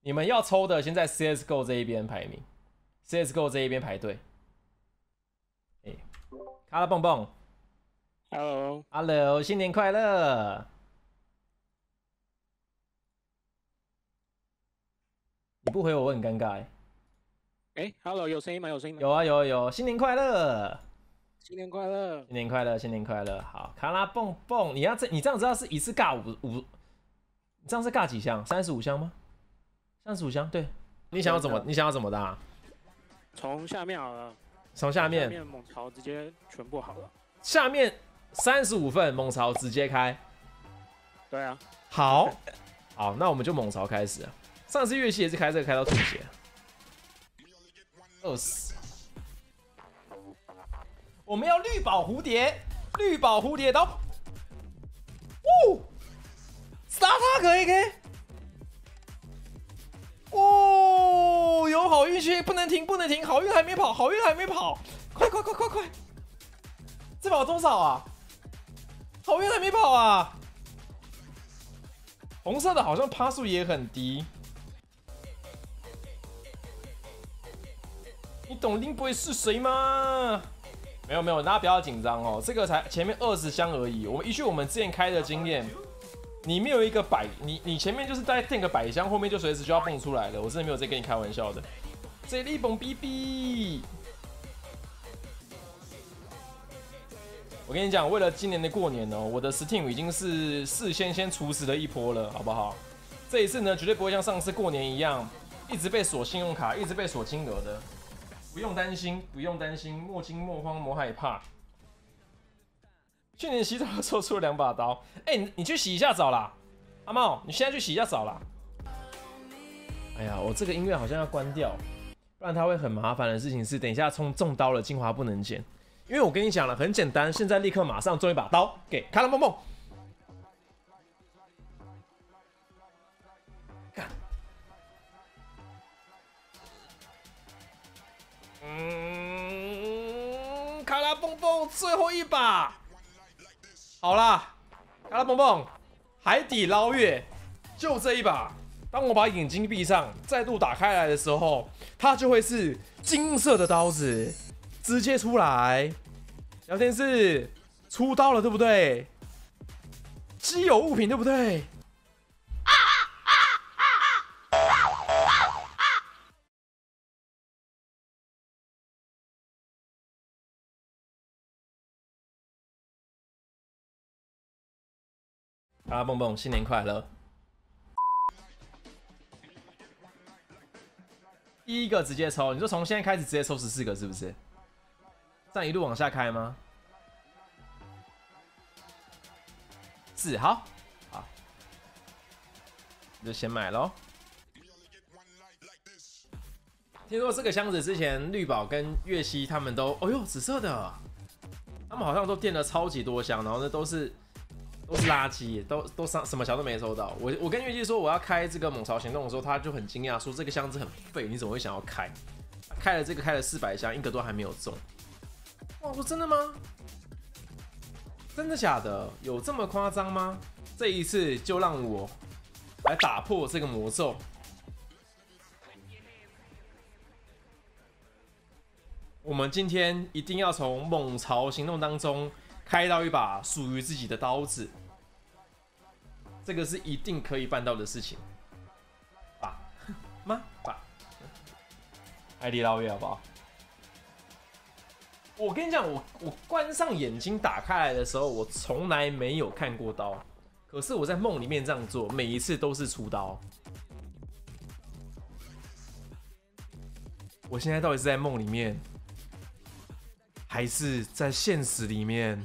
你们要抽的先在 CSGO 这一边排名 ，CSGO 这一边排队。卡拉蹦蹦 ，Hello， 新年快乐！你不回我很尴尬 Hello， 有声音吗？有声音吗？ 有啊有啊有，新年快乐！ 新年快乐！ 新年快乐！新年快乐！好，卡拉蹦蹦，你这样知道是一次尬五，你这样是尬几箱？35箱吗？35箱，对。你想要怎么打？ 从下面好了。 从下面猛潮直接全部好了。 下面35份猛潮直接开。 对啊。 好，那我们就猛潮开始。上次乐器也是开这个开到吐血，饿死。我们要绿宝蝴蝶，绿宝蝴蝶刀。哦，Star AK。哦，有好运气，不能停，好运还没跑，快！这把多少啊？好运还没跑啊！红色的好像趴数也很低。你懂林博是谁吗？没有，大家不要紧张哦，这个才前面20箱而已。依据我们之前开的经验，你没有一个你前面就是再垫个100箱，后面就随时就要蹦出来了。我真的没有在跟你开玩笑的。这里蹦 BB， 我跟你讲，为了今年的过年哦，我的 Steam 已经是事先除死的一波了，好不好？这一次呢，绝对不会像上次过年一样，一直被锁信用卡，一直被锁金额的。不用担心，莫惊莫慌莫害怕。去年洗澡的时候出了2把刀，你去洗一下澡啦，阿茂，你现在去洗一下澡啦。哎呀，我这个音乐好像要关掉，不然它会很麻烦的事情是，等一下中刀了，精华不能剪。因为我跟你讲了，很简单，现在立刻马上中一把刀给卡拉蹦蹦。卡拉蹦蹦最后一把，好啦，卡拉蹦蹦，海底捞月，就这一把。当我把眼睛闭上，再度打开来的时候，它就会是金色的刀子，直接出来。聊天室出刀了，对不对？稀有物品，对不对？卡拉蹦蹦，新年快乐！第一个直接抽，你说从现在开始直接抽14个，是不是？这样一路往下开吗？是，好，就先买咯。听说这个箱子之前绿宝跟月熙他们都，紫色的，他们好像都垫了超级多箱，然后那都是垃圾，都什么小都没抽到。我跟月姬说我要开这个猛潮行动的时候，他就很惊讶，说这个箱子很废，你怎么会想要开？开了这个开了400箱，一个都还没有中。哇，我说真的吗？真的假的？有这么夸张吗？这一次就让我来打破这个魔咒。我们今天一定要从猛潮行动当中开到一把属于自己的刀子，这个是一定可以办到的事情。爸妈爸，海底捞月好不好？我跟你讲，我关上眼睛打开来的时候，我从来没有看过刀，可是我在梦里面这样做，每一次都是出刀。我现在到底是在梦里面，还是在现实里面？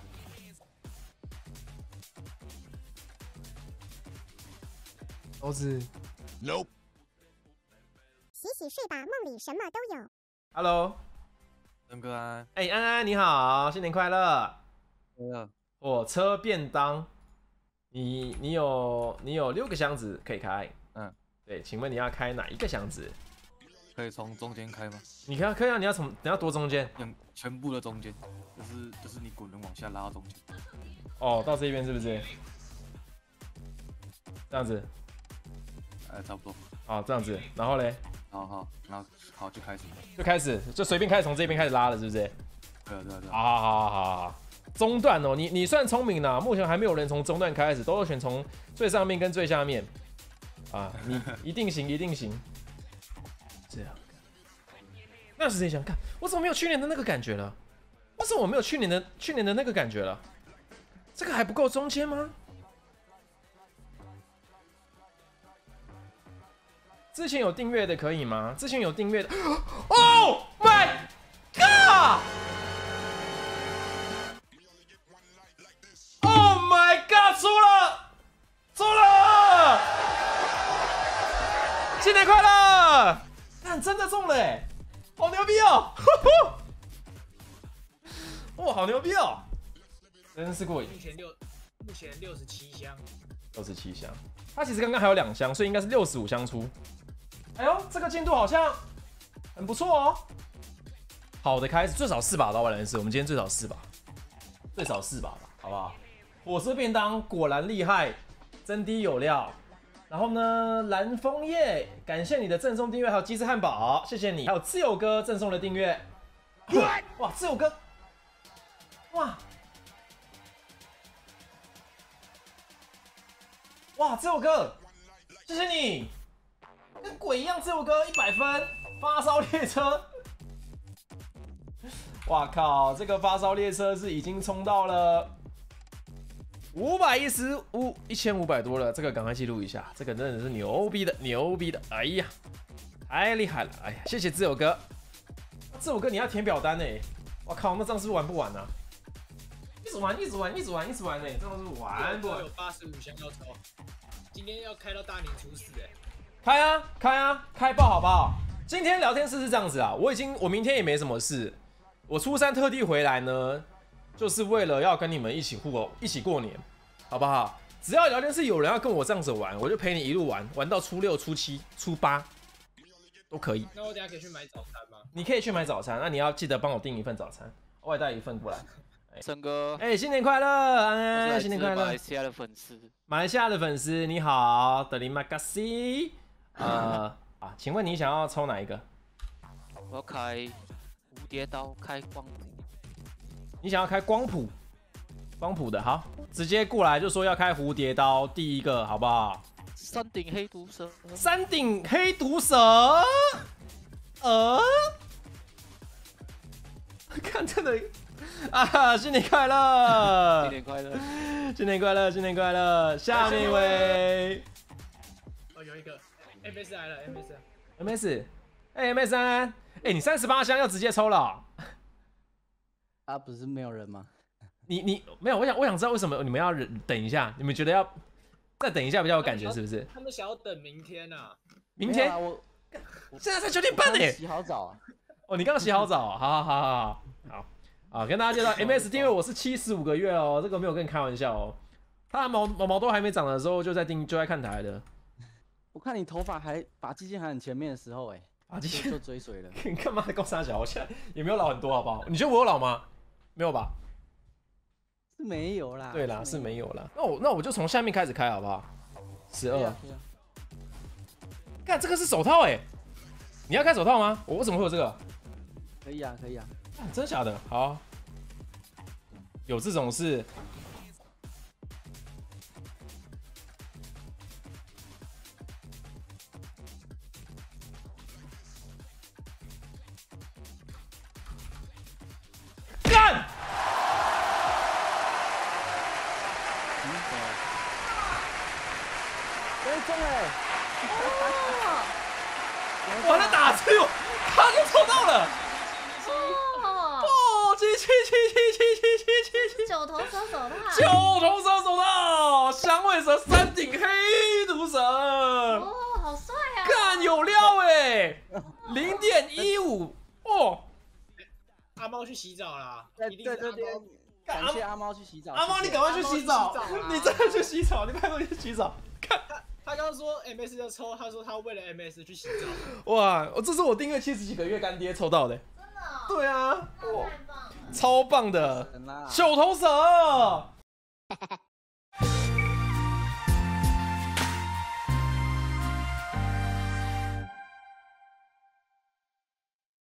刀子 ，Nope。 洗洗睡吧，梦里什么都有。 Hello， 恩哥安， 安安你好，新年快乐！ 乐， 火车便当，你有6个箱子可以开，对，请问你要开哪一个箱子？ 可以从中间开吗？ 你可以啊，你要多中间？ 全部的中间，就是你滚轮往下拉到中间。 哦，到这边是不是？这样子。 差不多。 好，这样子，然后嘞， 好，就开始。 就随便开始从这边开始拉了，是不是？ 对啊。 好。中段哦，你算聪明啦，目前还没有人从中段开始，都是选从最上面跟最下面。啊，你一定行。这样。那时间想看，我怎么没有去年的那个感觉了？为什么我没有去年的那个感觉了？这个还不够中间吗？之前有订阅的可以吗？之前有订阅的 ，Oh my God！Oh my God！ 出了！新年快乐！看，真的中了哎，好牛逼哦！哇，好牛逼哦！真是过瘾。 目前67箱 ，67箱。它其实刚刚还有2箱，所以应该是65箱出。哎呦，这个进度好像很不错哦。好的开始，最少4把刀吧，人士。我们今天最少4把，最少4把吧，好不好？火车便当果然厉害，真滴有料。然后呢，蓝枫叶，感谢你的赠送订阅，还有鸡翅汉堡，谢谢你。还有自由哥赠送的订阅。哇，自由哥，哇，自由哥，谢谢你，跟鬼一样，自由哥100分，发烧列车。哇靠，这个发烧列车是已经冲到了1500多了，这个赶快记录一下，这个真的是牛逼的，哎呀，太厉害了，哎呀，谢谢自由哥，自由哥你要填表单呢，我靠，那这样是不是玩不完啊？一直玩呢，这样是玩不完。 有85箱要抽，今天要开到大年初4哎。 开爆好不好？今天聊天室是这样子啊，我明天也没什么事，我初3特地回来呢，就是为了要跟你们一起过年，好不好？只要聊天室有人要跟我这样子玩，我就陪你一路玩到初6、初7、初8都可以。 那我等下可以去买早餐吗？ 你可以去买早餐，那你要记得帮我订一份早餐，外带1份过来。 森哥， 新年快乐，安安，新年快乐！ 马来西亚的粉丝， 你好，德里马嘎西。请问你想要抽哪一个？ 我要开蝴蝶刀，开光谱。 你想要开光谱的，好，直接过来就说要开蝴蝶刀，第一个好不好？ 山顶黑毒蛇，看真的。新年快乐！新年快乐！下面一位， 有一个 MS 来了 ，MS， MS 安，你38箱要直接抽了哦？ 不是没有人吗？ 你没有，我想知道为什么你们要等一下？你们觉得要再等一下比较有感觉，是不是？ 他们想要等明天啊！ 明天？现在才9点半呢。 洗好澡啊！ 哦，你刚洗好澡，好。跟大家介绍 ，MS 订阅我是75个月哦，这个没有跟你开玩笑哦。他毛都还没长的时候就在看台的。 我看你头发发际线还很前面的时候，发际线就追随了。 你干嘛高三小？我现在也没有老很多，好不好？你觉得我有老吗？没有吧？ 是没有啦。 对啦，是没有啦。那我就从下面开始开，好不好？12。看这个是手套你要开手套吗？我为什么会有这个？ 可以啊。 真假的？好，有这种事。干！ 中了！ 哇，他打出，他就抽到了！ 九头蛇手套， 响尾蛇山顶黑毒蛇， 哦，好帅啊！ 干有料0.15哦。 阿猫去洗澡啦， 在这边感谢阿猫去洗澡。 阿猫，你赶快去洗澡，你真的去洗澡，你拜托你去洗澡。看他刚刚说 MS 要抽，他说他为了 MS 去洗澡。 哇，这是我订阅70几个月干爹抽到的。 真的哦？ 对啊， 太棒了， 超棒的9头蛇。